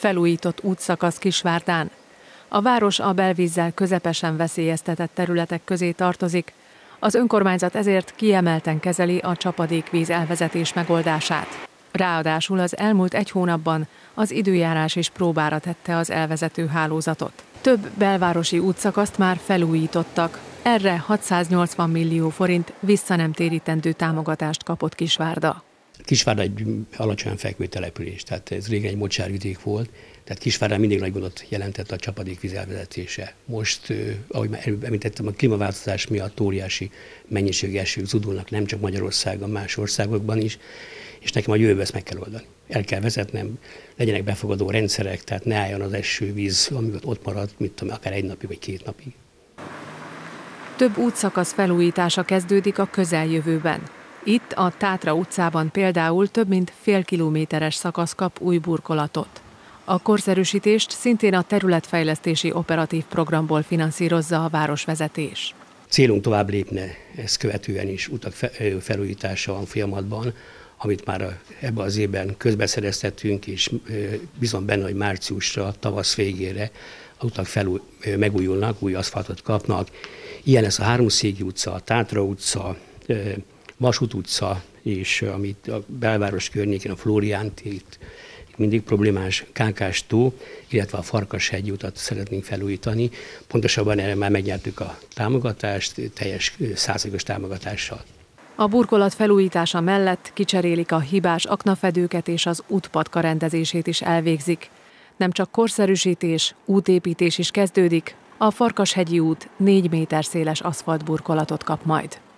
felújított útszakasz Kisvárdán. A város a belvízzel közepesen veszélyeztetett területek közé tartozik, az önkormányzat ezért kiemelten kezeli a csapadékvíz elvezetés megoldását. Ráadásul az elmúlt 1 hónapban az időjárás is próbára tette az elvezető hálózatot. Több belvárosi útszakaszt már felújítottak. Erre 680 millió forint visszanemtérítendő támogatást kapott Kisvárda. Kisvárda egy alacsonyan fekvő település, tehát ez régen egy mocsárvidék volt, tehát Kisvárdán mindig nagy gondot jelentett a csapadékvíz elvezetése. Most, ahogy már említettem, a klímaváltozás miatt óriási mennyiségű esők zúdulnak nem csak Magyarországon, más országokban is, és nekem a jövőben ezt meg kell oldani. El kell vezetnem, legyenek befogadó rendszerek, tehát ne álljon az esővíz, ami ott marad, akár 1 napig vagy 2 napig. Több útszakasz felújítása kezdődik a közeljövőben. Itt a Tátra utcában például több mint fél kilométeres szakasz kap új burkolatot. A korszerűsítést szintén a területfejlesztési operatív programból finanszírozza a városvezetés. Célunk tovább lépne, ezt követően is utak felújítása van folyamatban, amit már ebben az évben közbeszereztettünk, és bízom benne, hogy márciusra, tavasz végére a utak megújulnak, új aszfaltot kapnak. Ilyen lesz a Háromszéki utca, a Tátra utca, Vasút utca, és amit a belváros környékén, a Flórián itt mindig problémás Kánkás-tó, illetve a Farkashegyi utat szeretnénk felújítani. Pontosabban erre már megnyertük a támogatást, teljes 100%-os támogatással. A burkolat felújítása mellett kicserélik a hibás aknafedőket és az útpatka rendezését is elvégzik. Nem csak korszerűsítés, útépítés is kezdődik, a Farkashegyi út 4 méter széles aszfaltburkolatot kap majd.